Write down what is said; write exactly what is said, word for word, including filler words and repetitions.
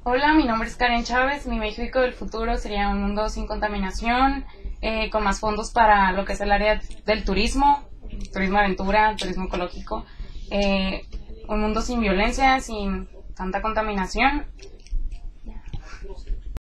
Hola, mi nombre es Karen Chávez. Mi México del futuro sería un mundo sin contaminación, eh, con más fondos para lo que es el área del turismo, turismo aventura, turismo ecológico, eh, un mundo sin violencia, sin tanta contaminación